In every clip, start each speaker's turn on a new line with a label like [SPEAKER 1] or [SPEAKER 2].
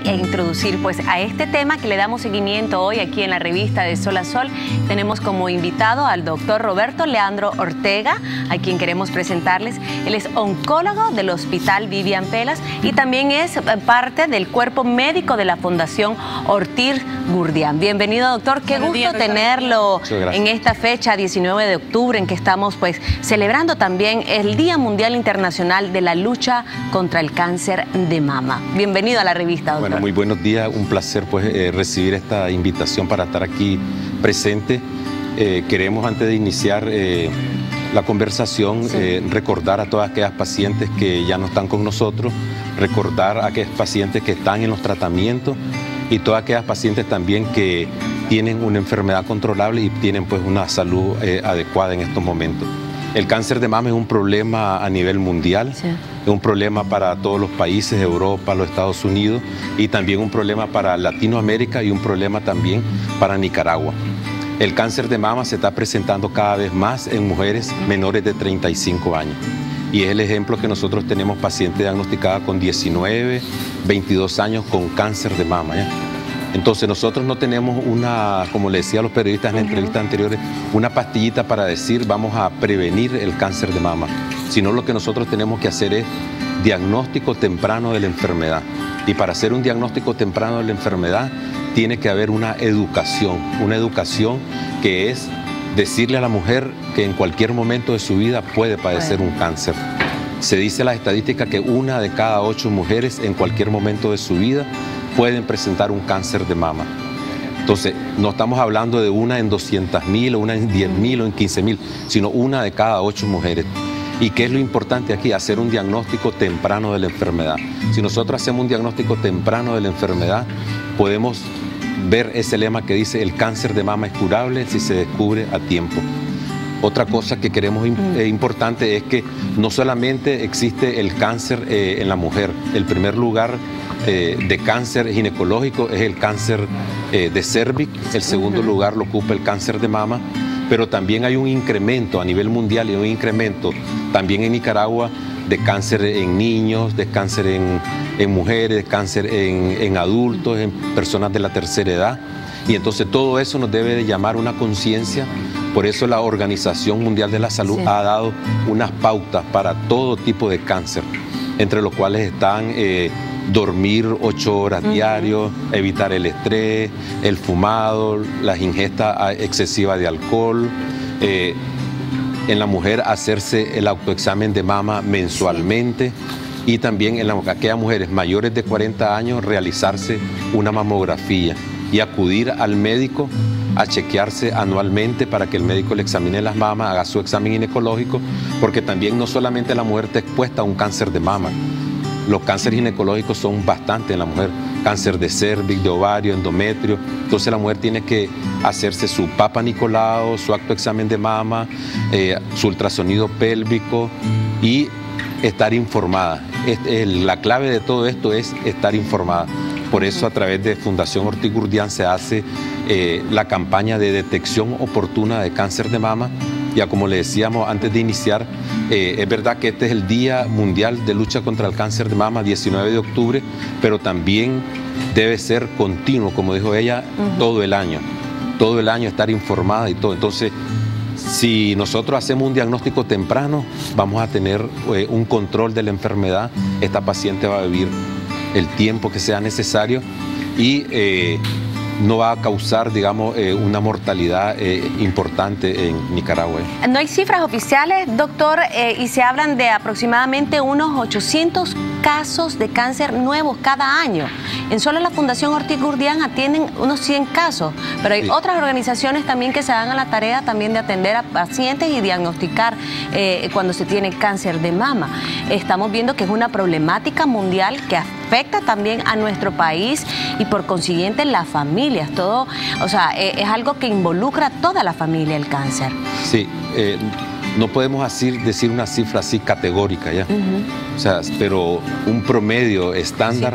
[SPEAKER 1] introducir pues a este tema que le damos seguimiento hoy aquí en la revista de Sol a Sol. Tenemos como invitado al doctor Roberto Leandro Ortega, a quien queremos presentarles. Él es oncólogo del Hospital Vivian Pelas y también es parte del cuerpo médico de la Fundación Ortiz Gurdián. Bienvenido, doctor. Qué gusto tenerlo en esta fecha, 19 de octubre, en que estamos pues celebrando también el Día Mundial Internacional de la Lucha contra el Cáncer de Mama. Bienvenido a la revista, doctor.
[SPEAKER 2] Bueno, muy buenos días. Un placer pues recibir esta invitación para estar aquí presente. Queremos, antes de iniciar la conversación, recordar a todas aquellas pacientes que ya no están con nosotros, recordar a aquellas pacientes que están en los tratamientos y todas aquellas pacientes también que tienen una enfermedad controlable y tienen pues una salud adecuada en estos momentos. El cáncer de mama es un problema a nivel mundial, es un problema para todos los países, Europa, los Estados Unidos, y también un problema para Latinoamérica y un problema también para Nicaragua. El cáncer de mama se está presentando cada vez más en mujeres menores de 35 años. Y es el ejemplo que nosotros tenemos pacientes diagnosticadas con 19, 22 años con cáncer de mama, ¿ya? Entonces nosotros no tenemos una, como le decía a los periodistas en entrevistas anteriores, una pastillita para decir vamos a prevenir el cáncer de mama, sino lo que nosotros tenemos que hacer es diagnóstico temprano de la enfermedad. Y para hacer un diagnóstico temprano de la enfermedad tiene que haber una educación que es decirle a la mujer que en cualquier momento de su vida puede padecer un cáncer. Se dice en las estadísticas que 1 de cada 8 mujeres en cualquier momento de su vida pueden presentar un cáncer de mama. Entonces, no estamos hablando de 1 en 200.000 o 1 en 10.000 o en 15.000, sino 1 de cada 8 mujeres. ¿Y qué es lo importante aquí? Hacer un diagnóstico temprano de la enfermedad. Si nosotros hacemos un diagnóstico temprano de la enfermedad, podemos ver ese lema que dice el cáncer de mama es curable si se descubre a tiempo. Otra cosa que queremos importante es que no solamente existe el cáncer en la mujer. El primer lugar de cáncer ginecológico es el cáncer de cervix, el segundo lugar lo ocupa el cáncer de mama, pero también hay un incremento a nivel mundial y un incremento también en Nicaragua de cáncer en niños, de cáncer en mujeres, de cáncer en adultos, en personas de la tercera edad. Y entonces todo eso nos debe de llamar una conciencia. Por eso la Organización Mundial de la Salud ha dado unas pautas para todo tipo de cáncer, entre los cuales están dormir 8 horas diarios, evitar el estrés, el fumado, las ingestas excesivas de alcohol. En la mujer hacerse el autoexamen de mama mensualmente y también en aquellas mujeres mayores de 40 años realizarse una mamografía y acudir al médico a chequearse anualmente para que el médico le examine las mamas, haga su examen ginecológico, porque también no solamente la mujer está expuesta a un cáncer de mama, los cánceres ginecológicos son bastantes en la mujer, cáncer de cervix, de ovario, endometrio. Entonces la mujer tiene que hacerse su Papa Nicolau, su autoexamen de mama, su ultrasonido pélvico y estar informada. La clave de todo esto es estar informada. Por eso a través de Fundación Ortiz Gurdián se hace la campaña de detección oportuna de cáncer de mama. Ya como le decíamos antes de iniciar, es verdad que este es el Día Mundial de Lucha contra el Cáncer de Mama, 19 de octubre, pero también debe ser continuo, como dijo ella, todo el año estar informada y todo. Entonces, si nosotros hacemos un diagnóstico temprano, vamos a tener un control de la enfermedad. Esta paciente va a vivir el tiempo que sea necesario y no va a causar, digamos, una mortalidad importante en Nicaragua.
[SPEAKER 1] No hay cifras oficiales, doctor, y se hablan de aproximadamente unos 800 casos de cáncer nuevos cada año. En solo la Fundación Ortiz Gurdián atienden unos 100 casos, pero hay otras organizaciones también que se dan a la tarea también de atender a pacientes y diagnosticar cuando se tiene cáncer de mama. Estamos viendo que es una problemática mundial que afecta también a nuestro país y por consiguiente las familias, todo, o sea, es algo que involucra a toda la familia el cáncer.
[SPEAKER 2] Sí, no podemos decir una cifra así categórica, ¿ya? O sea, pero un promedio estándar,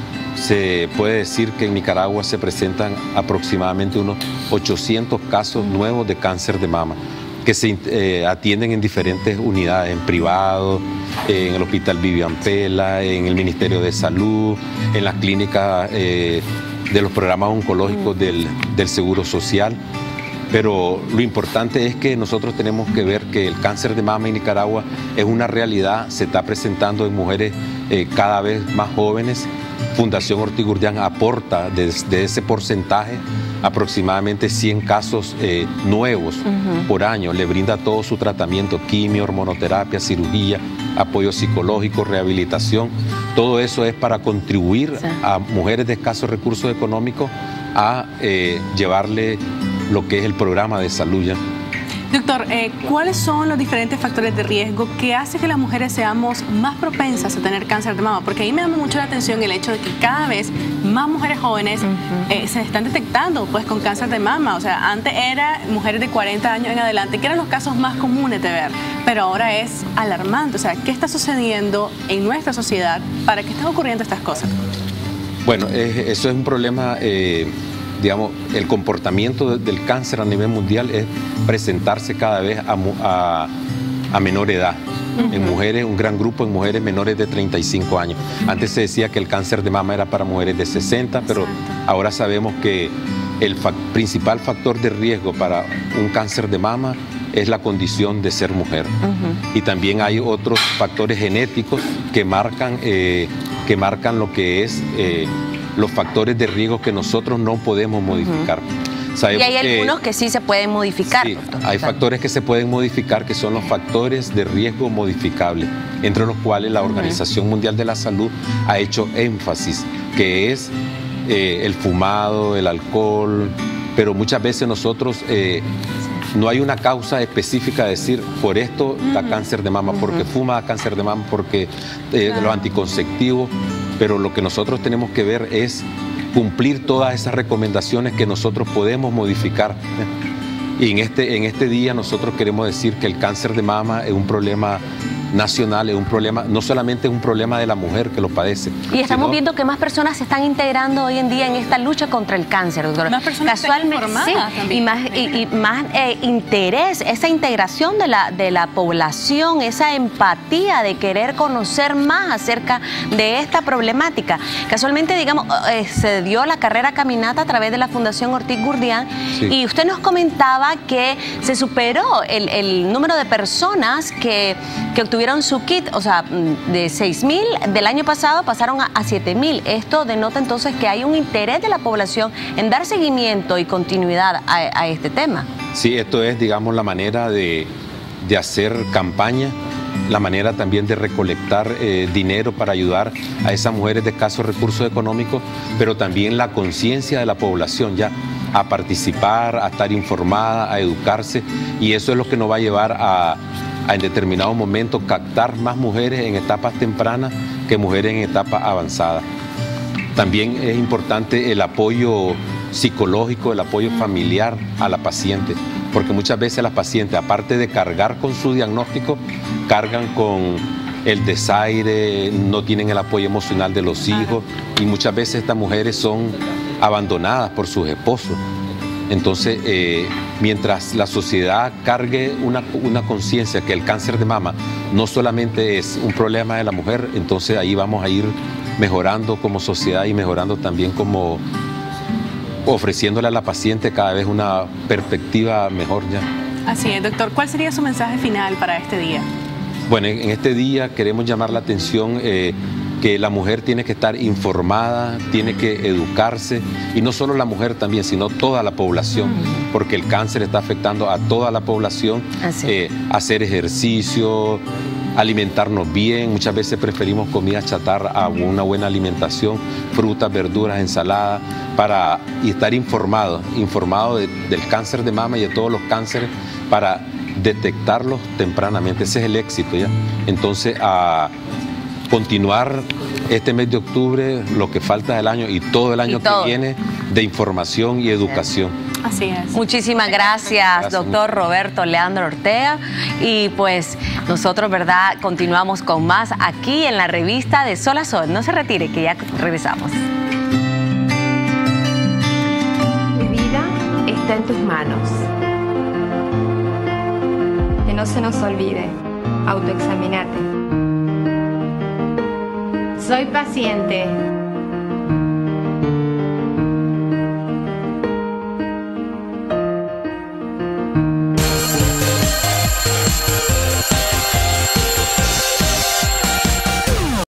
[SPEAKER 2] se puede decir que en Nicaragua se presentan aproximadamente unos 800 casos nuevos de cáncer de mama. que se atienden en diferentes unidades, en privado, en el Hospital Vivian Pela, en el Ministerio de Salud, en las clínicas de los programas oncológicos del Seguro Social. Pero lo importante es que nosotros tenemos que ver que el cáncer de mama en Nicaragua es una realidad, se está presentando en mujeres cada vez más jóvenes. Fundación Ortiz Gurdián aporta de ese porcentaje aproximadamente 100 casos nuevos por año. Le brinda todo su tratamiento, quimio, hormonoterapia, cirugía, apoyo psicológico, rehabilitación. Todo eso es para contribuir a mujeres de escasos recursos económicos a llevarle lo que es el programa de salud ya.
[SPEAKER 3] Doctor, ¿cuáles son los diferentes factores de riesgo que hacen que las mujeres seamos más propensas a tener cáncer de mama? Porque ahí me llama mucho la atención el hecho de que cada vez más mujeres jóvenes se están detectando pues con cáncer de mama. O sea, antes era mujeres de 40 años en adelante, que eran los casos más comunes de ver, pero ahora es alarmante. O sea, ¿qué está sucediendo en nuestra sociedad para que estén ocurriendo estas cosas?
[SPEAKER 2] Bueno, eso es un problema... digamos, el comportamiento del cáncer a nivel mundial es presentarse cada vez a menor edad. En mujeres, un gran grupo en mujeres menores de 35 años. Antes se decía que el cáncer de mama era para mujeres de 60, pero ahora sabemos que el principal factor de riesgo para un cáncer de mama es la condición de ser mujer. Y también hay otros factores genéticos que marcan lo que es... los factores de riesgo que nosotros no podemos modificar.
[SPEAKER 1] Y hay algunos que sí se pueden modificar.
[SPEAKER 2] Sí, hay factores que se pueden modificar, que son los factores de riesgo modificables, entre los cuales la Organización Mundial de la Salud ha hecho énfasis, que es el fumado, el alcohol, pero muchas veces nosotros... no hay una causa específica de decir, por esto da cáncer de mama, porque fuma da cáncer de mama, porque los anticonceptivos, pero lo que nosotros tenemos que ver es cumplir todas esas recomendaciones que nosotros podemos modificar. Y en este día nosotros queremos decir que el cáncer de mama es un problema nacional, es un problema, no solamente es un problema de la mujer que lo padece.
[SPEAKER 1] Y estamos viendo que más personas se están integrando hoy en día en esta lucha contra el cáncer, doctora.
[SPEAKER 3] Más personas
[SPEAKER 1] casualmente, y más interés, esa integración de la población, esa empatía de querer conocer más acerca de esta problemática. Casualmente, digamos, se dio la carrera caminata a través de la Fundación Ortiz Gurdián, y usted nos comentaba que se superó el número de personas que obtuvieron su kit, o sea, de 6.000 del año pasado pasaron a 7.000. Esto denota entonces que hay un interés de la población en dar seguimiento y continuidad a este tema.
[SPEAKER 2] Sí, esto es, digamos, la manera de hacer campaña, la manera también de recolectar dinero para ayudar a esas mujeres de escasos recursos económicos, pero también la conciencia de la población ya a participar, a estar informada, a educarse, y eso es lo que nos va a llevar a en determinado momento captar más mujeres en etapas tempranas que mujeres en etapas avanzadas. También es importante el apoyo psicológico, el apoyo familiar a la paciente, porque muchas veces las pacientes, aparte de cargar con su diagnóstico, cargan con el desaire, no tienen el apoyo emocional de los hijos, y muchas veces estas mujeres son abandonadas por sus esposos. Entonces, mientras la sociedad cargue una conciencia que el cáncer de mama no solamente es un problema de la mujer, entonces ahí vamos a ir mejorando como sociedad y mejorando también como ofreciéndole a la paciente cada vez una perspectiva mejor ya.
[SPEAKER 3] Así es, doctor. ¿Cuál sería su mensaje final para este día?
[SPEAKER 2] Bueno, en este día queremos llamar la atención que la mujer tiene que estar informada, tiene que educarse, y no solo la mujer también, sino toda la población, porque el cáncer está afectando a toda la población. Hacer ejercicio, alimentarnos bien, muchas veces preferimos comida chatarra a una buena alimentación, frutas, verduras, ensaladas, y estar informado del cáncer de mama y de todos los cánceres para detectarlos tempranamente. Ese es el éxito ya. Entonces, a continuar este mes de octubre, lo que falta del año y todo el año que viene, de información y educación.
[SPEAKER 3] Así es.
[SPEAKER 1] Muchísimas gracias, doctor Roberto Leandro Ortega. Y pues nosotros, ¿verdad?, continuamos con más aquí en la revista de Sol a Sol. No se retire, que ya regresamos.
[SPEAKER 4] Mi vida está en tus manos. no se nos olvide, autoexaminate.
[SPEAKER 5] Soy paciente.